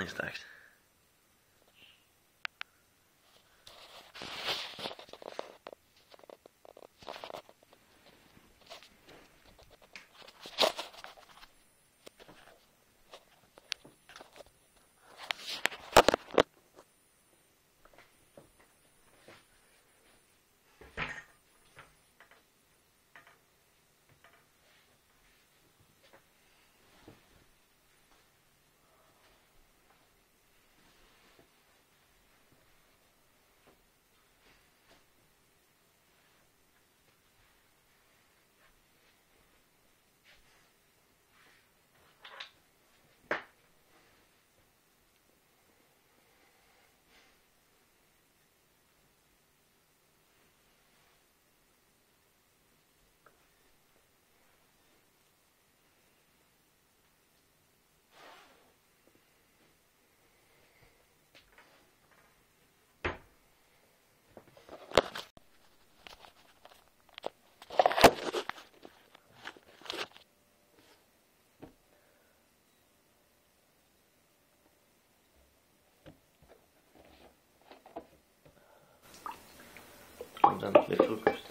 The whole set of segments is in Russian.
träningsdags. Ordentlig frukost.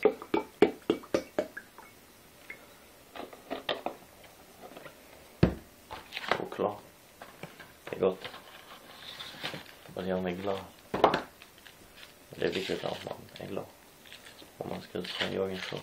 Choklad. Det är gott. Man gör mig glad. Det är viktigt att man är glad om man ska ut på en joggingtur.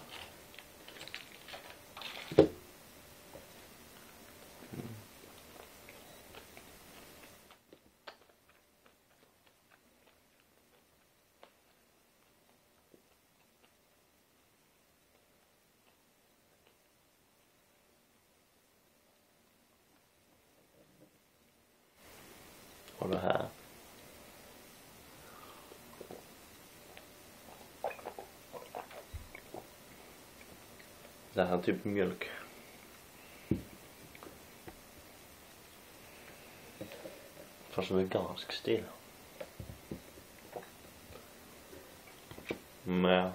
Och det här. Det här är typ mjölk. Fast vegansk stil. Med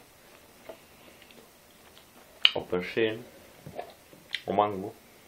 apelsin och mango.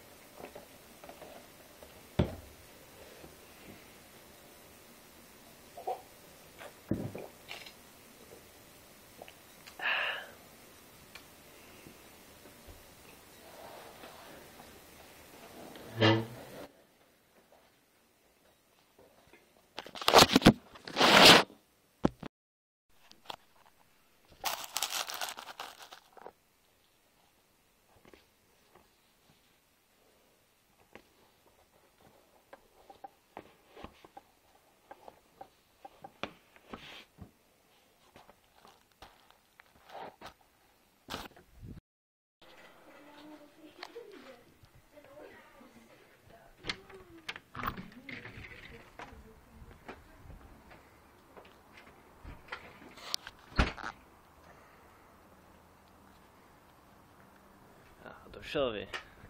Då kör vi.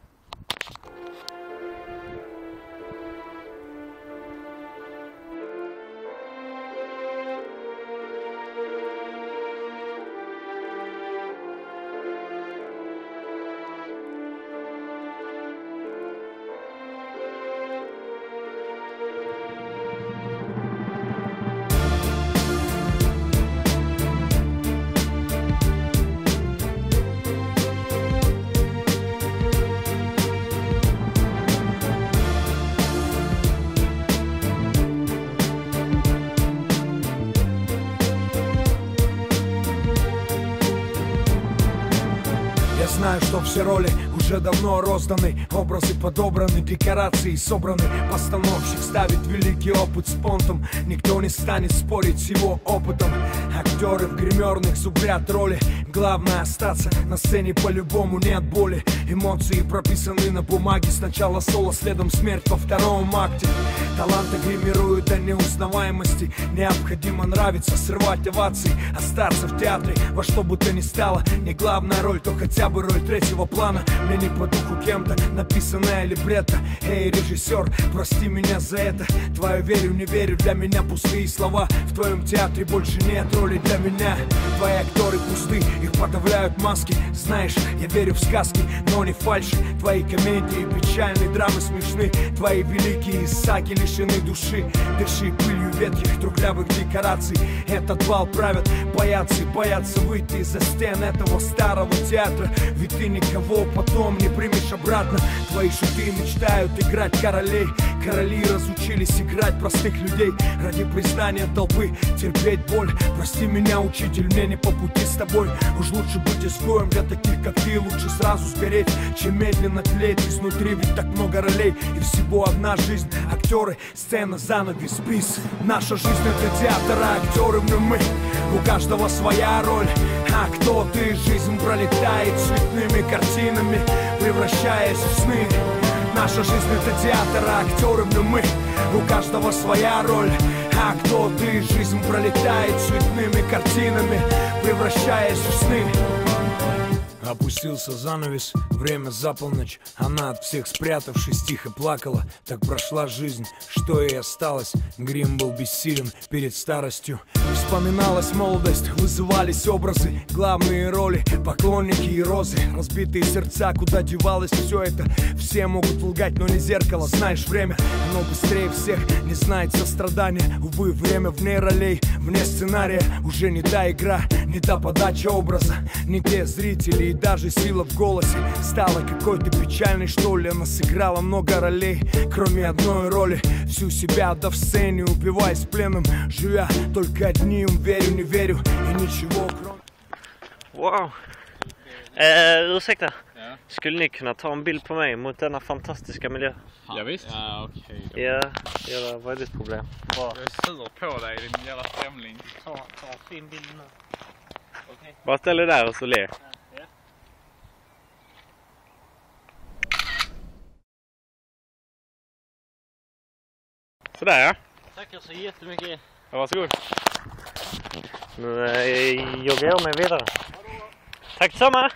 Знаю, что все роли уже давно розданы, образы подобраны, декорации собраны. Постановщик ставит великий опыт с понтом, никто не станет спорить с его опытом. Актеры в гримерных зубрят роли, главное остаться на сцене, по-любому нет боли. Эмоции прописаны на бумаге, сначала соло, следом смерть во втором акте. Таланты гримируют до неузнаваемости, необходимо нравиться, срывать овации, остаться в театре во что бы то ни стало. Не главная роль, то хотя бы роль третьего плана. Мне не по духу кем-то написанная либретто. Эй, режиссер, прости меня за это. Твою верю, не верю, для меня пустые слова. В твоем театре больше нет роли роли для меня. Твои актеры пусты, их подавляют маски. Знаешь, я верю в сказки, но не фальши. Твои комедии печальные, драмы смешны. Твои великие саги лишены души. Дыши пылью ветхих трухлявых декораций. Этот бал правят боятся выйти из-за стен этого старого театра. Ведь ты никого потом не примешь обратно. Твои шуты мечтают играть королей. Короли разучились играть простых людей ради признания толпы, терпеть боль. Прости меня, учитель, мне не по пути с тобой. Уж лучше быть изгоем для таких, как ты. Лучше сразу сгореть, чем медленно тлеть изнутри. Ведь так много ролей и всего одна жизнь. Актеры, сцена, занавес, бис. Наша жизнь это театр, а актеры мы. У каждого своя роль. А кто ты? Жизнь пролетает цветными картинами, превращаясь в сны. Наша жизнь это театр, а актеры мы. У каждого своя роль. А кто ты? Жизнь пролетает цветными картинами, превращаясь в сны. Опустился занавес, время за полночь. Она от всех спрятавшись тихо плакала. Так прошла жизнь, что ей осталось. Грим был бессилен перед старостью. Вспоминалась молодость, вызывались образы. Главные роли, поклонники и розы. Разбитые сердца, куда девалось все это. Все могут лгать, но не зеркало. Знаешь, время, оно быстрее всех не знает сострадания. Увы, время вне ролей, вне сценария. Уже не та игра, не та подача образа, не те зрители и даже сила в голосе стала какой-то печальной, что ли. Она сыграла много ролей, кроме одной роли. Всю себя отдав сцене, убиваясь пленом, живя только одним. Верю, не верю и ничего кроме... Wow! Ursäkta, skulle ni kunna ta en bild på mig mot denna fantastiska miljö? Ja, visst. Ja, okej. Ja, vad är ditt problem? Jag är sur på dig, din jävla främling. Ta fin bild nu. Okay. Bara ställ dig där och så le. Sådär ja. Tackar så jättemycket. Ja, varsågod. Nu joggar jag mig vidare. Tack detsamma!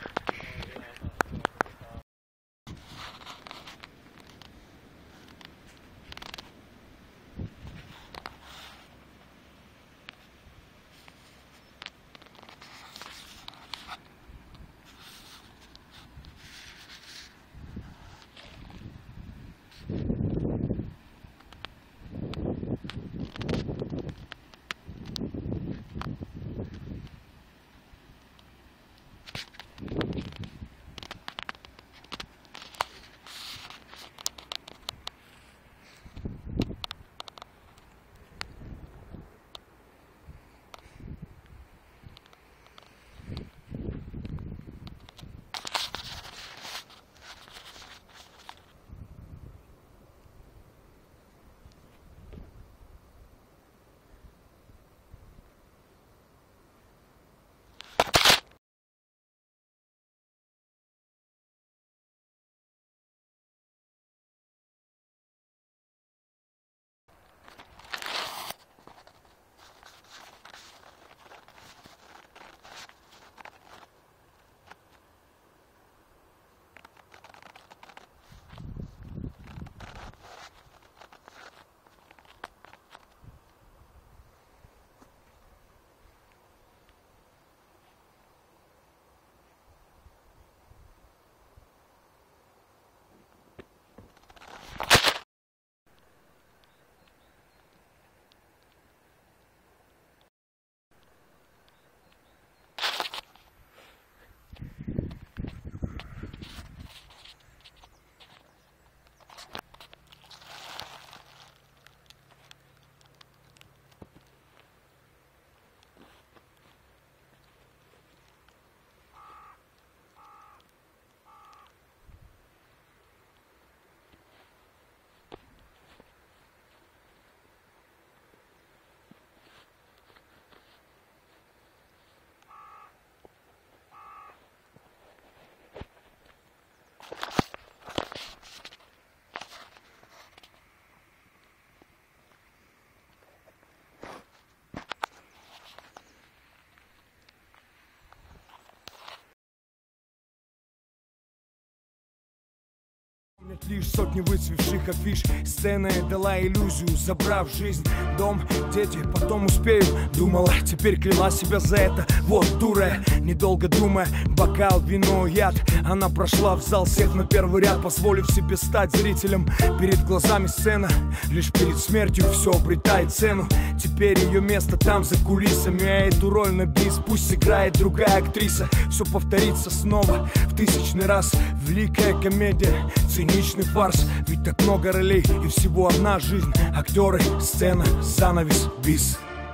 Лишь сотни выцвевших афиш. Сцена дала иллюзию, забрав жизнь. Дом, дети, потом успею. Думала, теперь кляла себя за это. Вот дура, недолго думая, бокал, вино, яд. Она прошла в зал, сев на первый ряд, позволив себе стать зрителем. Перед глазами сцена, лишь перед смертью все обретает цену. Теперь ее место там, за кулисами. А эту роль на бис пусть сыграет другая актриса. Все повторится снова в 1000-й раз. Великая комедия, циничный фарс. Ведь так много ролей и всего одна жизнь. Актеры, сцена, занавес, бис.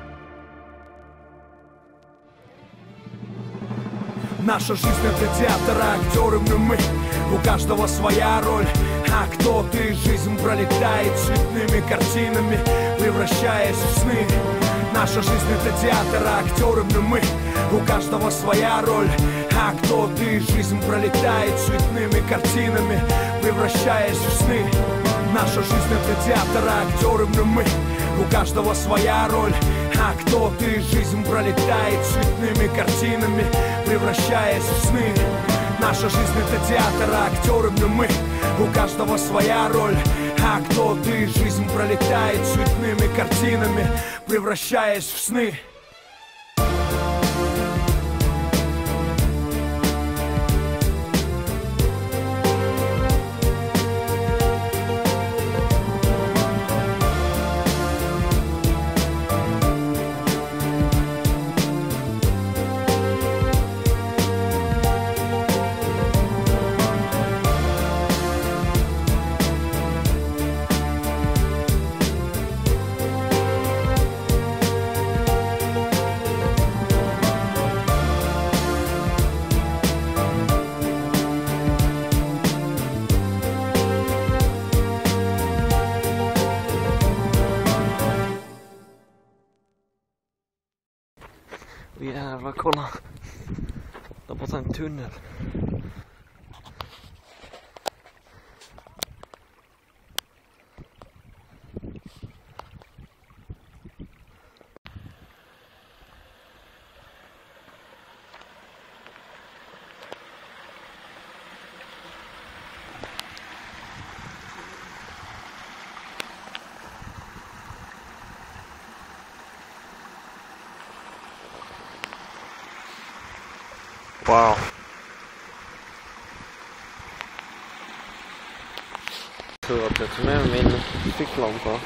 Наша жизнь это театр, а актеры мы. У каждого своя роль. А кто ты? Жизнь пролетает цветными картинами, превращаясь в сны. Наша жизнь это театр, а актеры мы. У каждого своя роль. А кто ты? Жизнь пролетает цветными картинами, превращаясь в сны. Наша жизнь это театр, а актеры мы. У каждого своя роль. А кто ты? Жизнь пролетает цветными картинами, превращаясь в сны. Наша жизнь это театр, а актеры мы. У каждого своя роль. А кто ты? Жизнь пролетает цветными картинами, превращаясь в сны. Jävlar, kolla. Där borta en tunnel. Wow. Tur att jag tog med min ficklampa.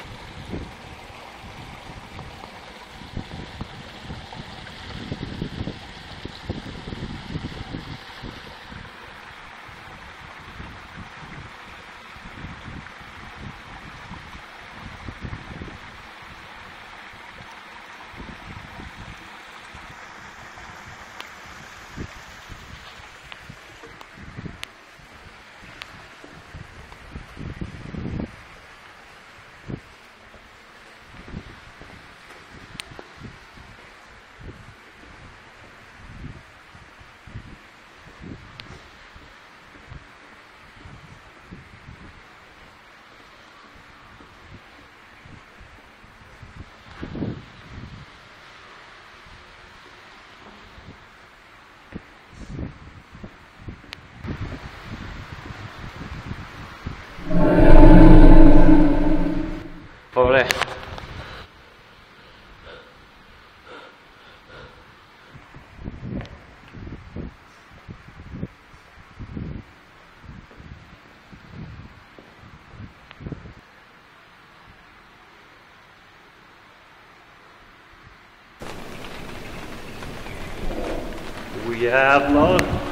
Vad var det? Oh jävlar!